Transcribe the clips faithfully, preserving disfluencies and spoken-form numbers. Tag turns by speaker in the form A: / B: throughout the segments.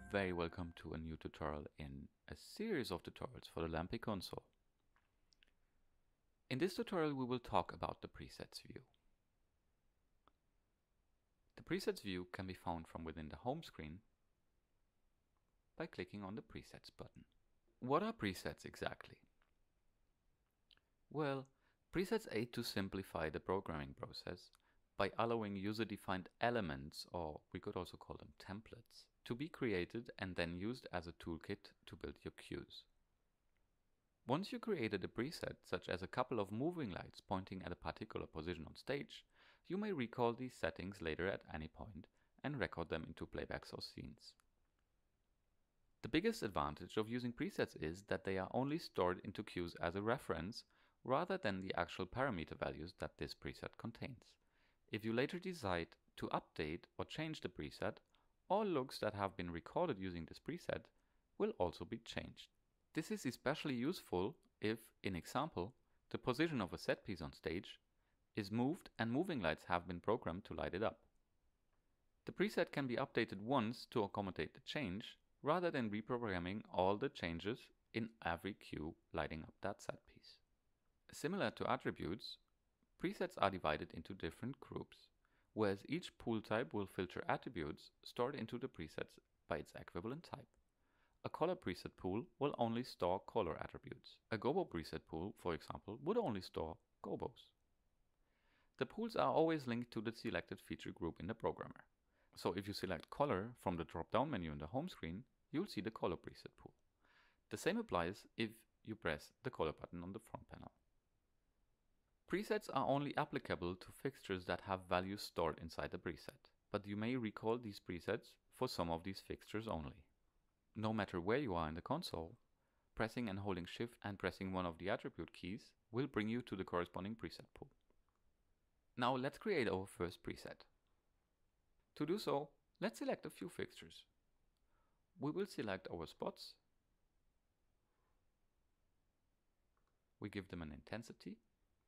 A: very welcome to a new tutorial in a series of tutorials for the Lampy console. In this tutorial we will talk about the presets view. The presets view can be found from within the home screen by clicking on the presets button. What are presets exactly? Well, presets aid to simplify the programming process by allowing user-defined elements, or we could also call them templates, to be created and then used as a toolkit to build your cues. Once you created a preset, such as a couple of moving lights pointing at a particular position on stage, you may recall these settings later at any point and record them into playbacks or scenes. The biggest advantage of using presets is that they are only stored into cues as a reference rather than the actual parameter values that this preset contains. If you later decide to update or change the preset, all looks that have been recorded using this preset will also be changed. This is especially useful if, in example, the position of a set piece on stage is moved and moving lights have been programmed to light it up. The preset can be updated once to accommodate the change, rather than reprogramming all the changes in every cue lighting up that set piece. Similar to attributes, presets are divided into different groups, whereas each pool type will filter attributes stored into the presets by its equivalent type. A color preset pool will only store color attributes. A gobo preset pool, for example, would only store gobos. The pools are always linked to the selected feature group in the programmer. So if you select color from the drop-down menu in the home screen, you'll see the color preset pool. The same applies if you press the color button on the front panel. Presets are only applicable to fixtures that have values stored inside the preset, but you may recall these presets for some of these fixtures only. No matter where you are in the console, pressing and holding Shift and pressing one of the attribute keys will bring you to the corresponding preset pool. Now let's create our first preset. To do so, let's select a few fixtures. We will select our spots. We give them an intensity.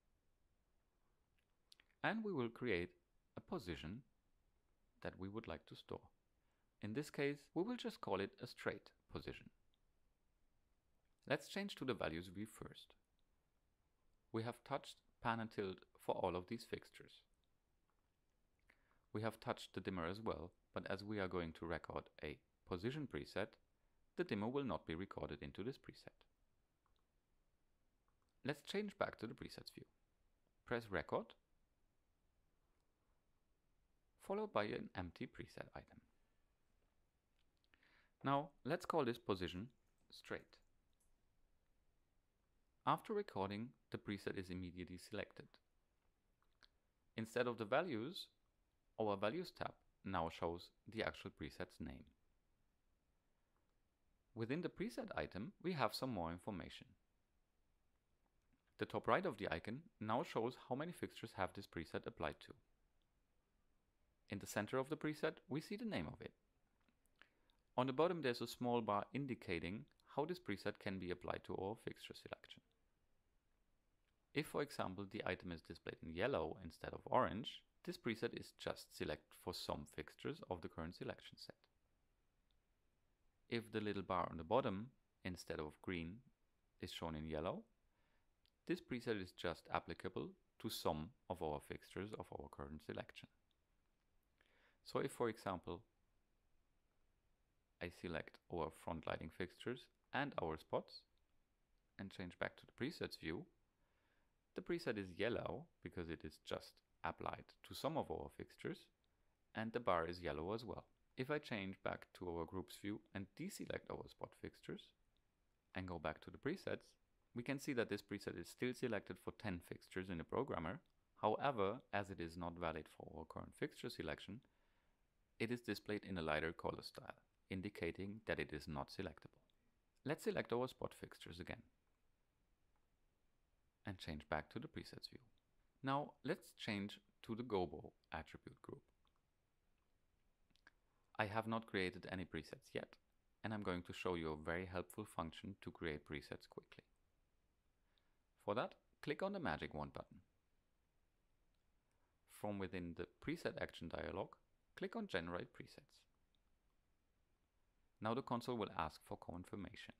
A: And we will create a position that we would like to store. In this case, we will just call it a straight position. Let's change to the values view first. We have touched pan and tilt for all of these fixtures. We have touched the dimmer as well, but as we are going to record a position preset, the dimmer will not be recorded into this preset. Let's change back to the presets view. Press record, followed by an empty preset item. Now let's call this position straight. After recording, the preset is immediately selected. Instead of the values, our values tab now shows the actual preset's name. Within the preset item, we have some more information. The top right of the icon now shows how many fixtures have this preset applied to. In the center of the preset, we see the name of it. On the bottom there's a small bar indicating how this preset can be applied to our fixture selection. If, for example, the item is displayed in yellow instead of orange, this preset is just selected for some fixtures of the current selection set. If the little bar on the bottom, instead of green, is shown in yellow, this preset is just applicable to some of our fixtures of our current selection. So if, for example, I select our front lighting fixtures and our spots and change back to the presets view, the preset is yellow because it is just applied to some of our fixtures, and the bar is yellow as well. If I change back to our groups view and deselect our spot fixtures and go back to the presets, we can see that this preset is still selected for ten fixtures in the programmer. However, as it is not valid for our current fixture selection, it is displayed in a lighter color style, indicating that it is not selectable. Let's select our spot fixtures again and change back to the presets view. Now let's change to the gobo attribute group. I have not created any presets yet, and I'm going to show you a very helpful function to create presets quickly. For that, click on the magic wand button. From within the preset action dialog, click on generate presets. Now the console will ask for confirmation.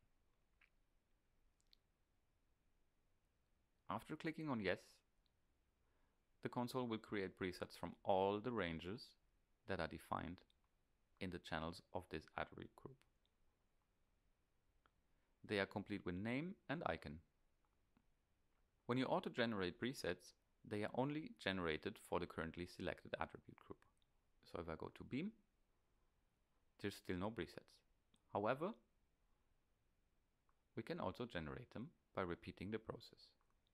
A: After clicking on yes, the console will create presets from all the ranges that are defined in the channels of this attribute group. They are complete with name and icon. When you auto-generate presets, they are only generated for the currently selected attribute group. So if I go to beam, there's still no presets. However, we can also generate them by repeating the process.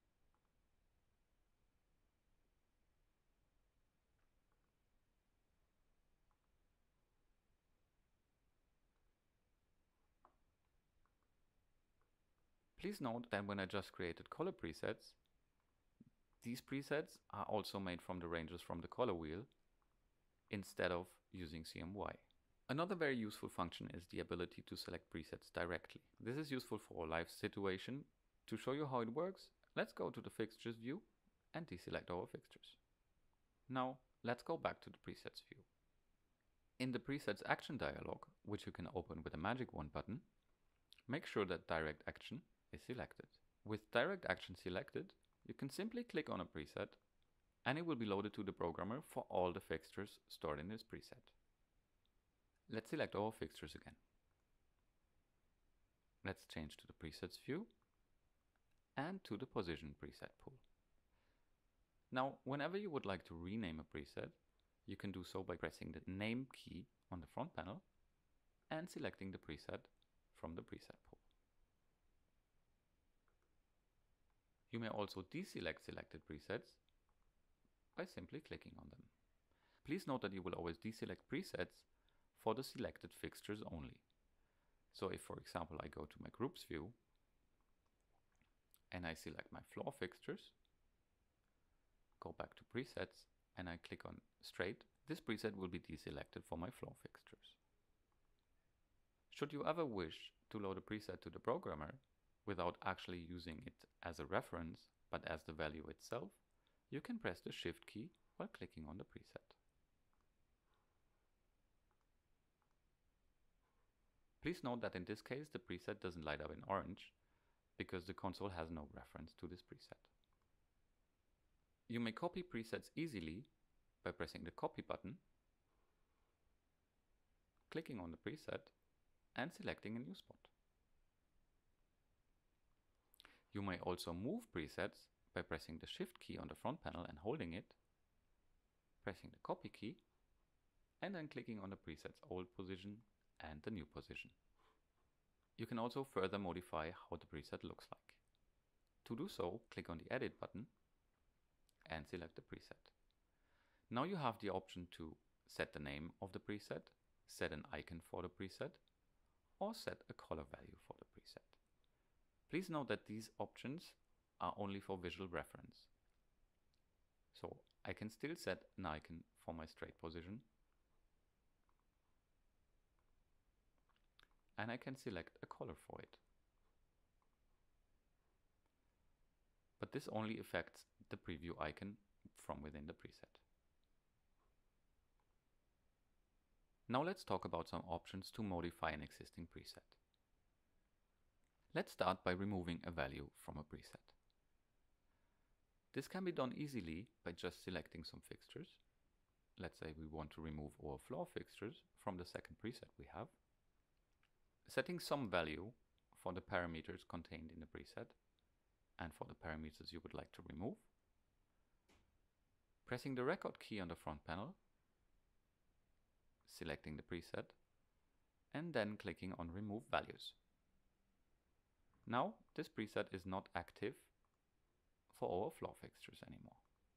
A: Please note that when I just created color presets, these presets are also made from the ranges from the color wheel instead of using C M Y. Another very useful function is the ability to select presets directly. This is useful for a live situation. To show you how it works, let's go to the fixtures view and deselect our fixtures. Now let's go back to the presets view. In the presets action dialog, which you can open with a magic wand button, make sure that direct action is selected. With direct action selected, you can simply click on a preset and it will be loaded to the programmer for all the fixtures stored in this preset. Let's select our fixtures again. Let's change to the presets view and to the position preset pool. Now, whenever you would like to rename a preset, you can do so by pressing the name key on the front panel and selecting the preset from the preset pool. You may also deselect selected presets by simply clicking on them. Please note that you will always deselect presets for the selected fixtures only. So if, for example, I go to my groups view and I select my floor fixtures, go back to presets and I click on straight, this preset will be deselected for my floor fixtures. Should you ever wish to load a preset to the programmer without actually using it as a reference, but as the value itself, you can press the Shift key while clicking on the preset. Please note that in this case the preset doesn't light up in orange because the console has no reference to this preset. You may copy presets easily by pressing the copy button, clicking on the preset and selecting a new spot. You may also move presets by pressing the Shift key on the front panel and holding it, pressing the copy key, and then clicking on the preset's old position and the new position. You can also further modify how the preset looks like. To do so, click on the Edit button and select the preset. Now you have the option to set the name of the preset, set an icon for the preset, or set a color value for the preset. Please note that these options are only for visual reference. So I can still set an icon for my straight position, and I can select a color for it. But this only affects the preview icon from within the preset. Now let's talk about some options to modify an existing preset. Let's start by removing a value from a preset. This can be done easily by just selecting some fixtures. Let's say we want to remove our floor fixtures from the second preset we have. Setting some value for the parameters contained in the preset and for the parameters you would like to remove. Pressing the record key on the front panel, selecting the preset, and then clicking on Remove Values. Now this preset is not active for our floor fixtures anymore.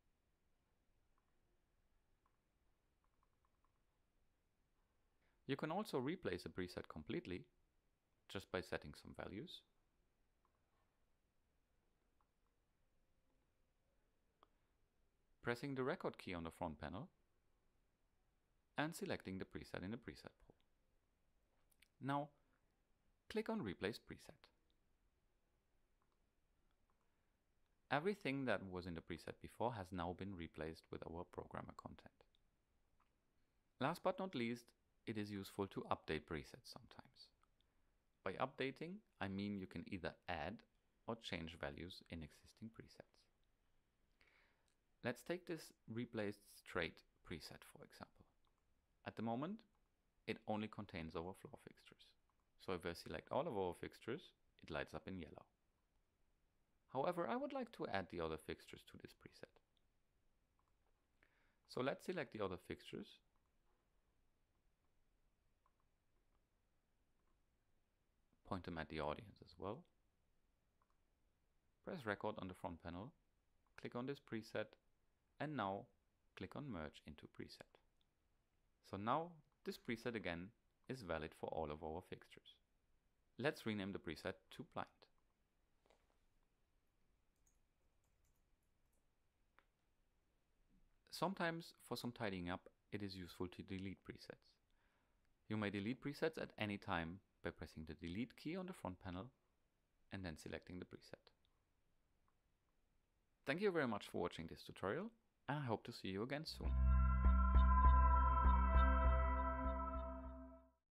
A: You can also replace a preset completely just by setting some values. Pressing the record key on the front panel and selecting the preset in the preset pool. Now click on Replace Preset. Everything that was in the preset before has now been replaced with our programmer content. Last but not least, it is useful to update presets sometimes. By updating, I mean you can either add or change values in existing presets. Let's take this replaced straight preset for example. At the moment, it only contains our floor fixtures. So if I select all of our fixtures, it lights up in yellow. However, I would like to add the other fixtures to this preset. So let's select the other fixtures. Point them at the audience as well. Press record on the front panel, click on this preset, and now click on merge into preset. So now this preset again is valid for all of our fixtures. Let's rename the preset to blind. Sometimes for some tidying up, it is useful to delete presets. You may delete presets at any time by pressing the delete key on the front panel and then selecting the preset. Thank you very much for watching this tutorial, and I hope to see you again soon.